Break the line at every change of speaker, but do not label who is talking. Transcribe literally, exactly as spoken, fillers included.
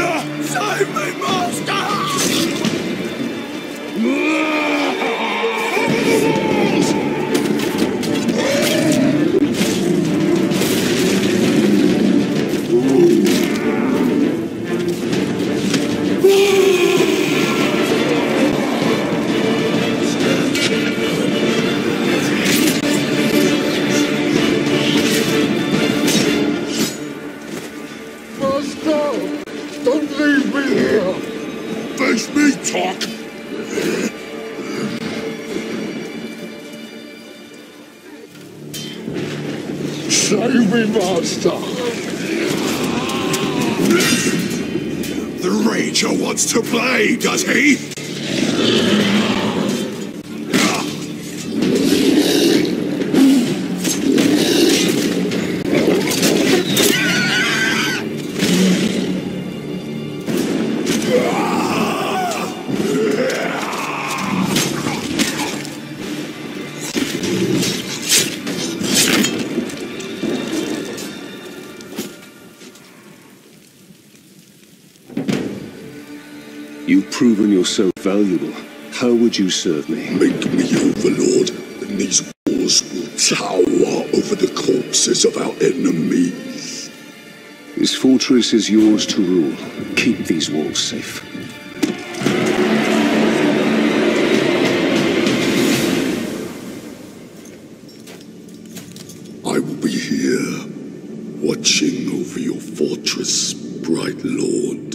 Save me, master!
Don't leave me here! Face me, talk! Save me, master!
The Ranger wants to play, does he?
You've proven yourself valuable. How would you serve me?
Make me Overlord, and these walls will tower over the corpses of our enemies.
This fortress is yours to rule. Keep these walls safe.
I will be here, watching over your fortress, bright lord.